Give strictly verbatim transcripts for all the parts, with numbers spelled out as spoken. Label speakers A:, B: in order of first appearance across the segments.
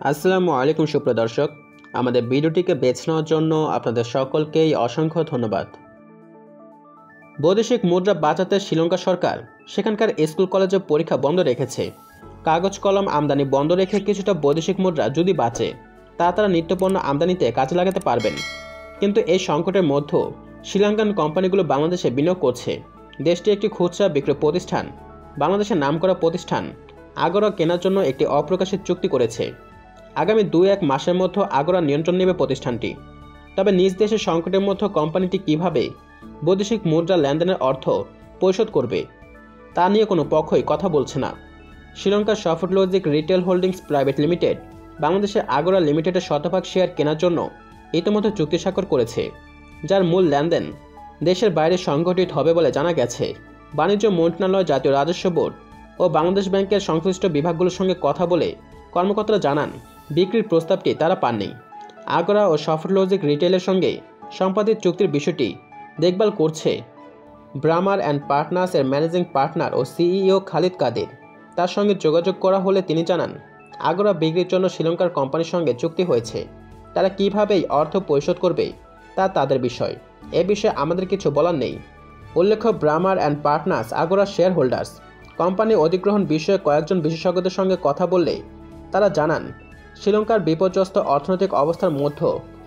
A: আসসালামুআলাইকুম সুপ্রিয় দর্শক, আমাদের ভিডিওটিকে বেছে নেওয়ার জন্য আপনাদের সকলকেই অসংখ্য ধন্যবাদ। বৈদেশিক মুদ্রা বাঁচাতে শ্রীলঙ্কা সরকার সেখানকার স্কুল কলেজে পরীক্ষা বন্ধ রেখেছে। কাগজ কলম আমদানি বন্ধ রেখে কিছুটা বৈদেশিক মুদ্রা যদি বাঁচে তা তারা নিত্যপণ্য আমদানিতে কাজে লাগাতে পারবেন। কিন্তু এই সংকটের মধ্যেও শ্রীলঙ্কান কোম্পানিগুলো বাংলাদেশে বিনিয়োগ করছে। দেশটি একটি খুচরা বিক্রয় প্রতিষ্ঠান বাংলাদেশের নামকরা প্রতিষ্ঠান আগরা কেনার জন্য একটি অপ্রকাশিত চুক্তি করেছে। আগামী দুই এক মাসের মধ্যে আগরা নিয়ন্ত্রণ নেবে প্রতিষ্ঠানটি। তবে নিজ দেশের সংকটের মধ্যে কোম্পানিটি কিভাবে বৈদেশিক মুদ্রা লেনদেনের অর্থ পরিশোধ করবে তা নিয়ে কোনো পক্ষই কথা বলছে না। শ্রীলঙ্কার Softlogic retail holdings private limited বাংলাদেশের আগরা লিমিটেডের শতভাগ শেয়ার কেনার জন্য ইতিমধ্যে চুক্তি স্বাক্ষর করেছে, যার মূল লেনদেন দেশের বাইরে সংগঠিত হবে বলে জানা গেছে। বাণিজ্য মন্ত্রণালয়, জাতীয় রাজস্ব বোর্ড ও বাংলাদেশ ব্যাংকের সংশ্লিষ্ট বিভাগগুলোর সঙ্গে কথা বলে কর্মকর্তারা জানান বিক্রির প্রস্তাবটি তারা পাননি। আগরা ও সফটলজিক রিটেলের সঙ্গে সম্পাদিত চুক্তির বিষয়টি দেখভাল করছে ব্রামার অ্যান্ড পার্টনার্স এর ম্যানেজিং পার্টনার ও সিইও খালিদ কাদের। তার সঙ্গে যোগাযোগ করা হলে তিনি জানান আগরা বিক্রির জন্য শ্রীলঙ্কার কোম্পানির সঙ্গে চুক্তি হয়েছে। তারা কীভাবেই অর্থ পরিশোধ করবে তা তাদের বিষয়, এ বিষয়ে আমাদের কিছু বলার নেই। উল্লেখ্য, Brummer and partners Agora shareholders company অধিগ্রহণ বিষয়ে কয়েকজন বিশেষজ্ঞদের সঙ্গে কথা বললে তারা জানান শ্রীলঙ্কার বিপর্যস্ত অর্থনৈতিক অবস্থার মধ্যে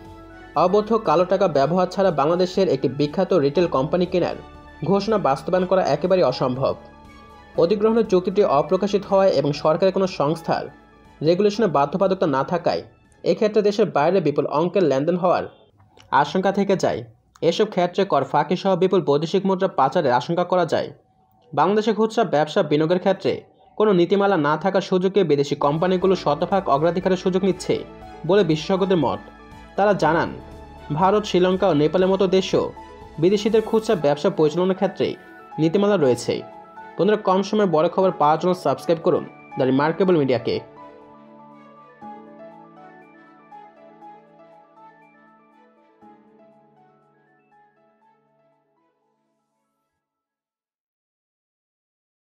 A: অবৈধ কালো টাকা ব্যবহার ছাড়া বাংলাদেশের একটি বিখ্যাত রিটেল কোম্পানি কেনার ঘোষণা বাস্তবায়ন করা একেবারেই অসম্ভব। অধিগ্রহণের চুক্তিটি অপ্রকাশিত হওয়ায় এবং সরকারের কোনো সংস্থার রেগুলেশনে বাধ্যবাধকতা না থাকায় এক্ষেত্রে দেশের বাইরে বিপুল অঙ্কের লেনদেন হওয়ার আশঙ্কা থেকে যায়। এসব ক্ষেত্রে কর ফাঁকি সহ বিপুল বৈদেশিক মুদ্রা পাচারের আশঙ্কা করা যায়। বাংলাদেশে খুচরা ব্যবসা বিনিয়োগের ক্ষেত্রে কোনো নীতিমালা না থাকার সুযোগে বিদেশি কোম্পানিগুলো শতভাগ অগ্রাধিকারের সুযোগ নিচ্ছে বলে বিশেষজ্ঞদের মত। তারা জানান ভারত, শ্রীলঙ্কা ও নেপালের মতো দেশেও বিদেশিদের খুচরা ব্যবসা পরিচালনার ক্ষেত্রে নীতিমালা রয়েছে। বন্ধুরা, কম সময়ের বড় খবর পাওয়ার জন্য সাবস্ক্রাইব করুন দ্য রিমার্কেবল মিডিয়াকে।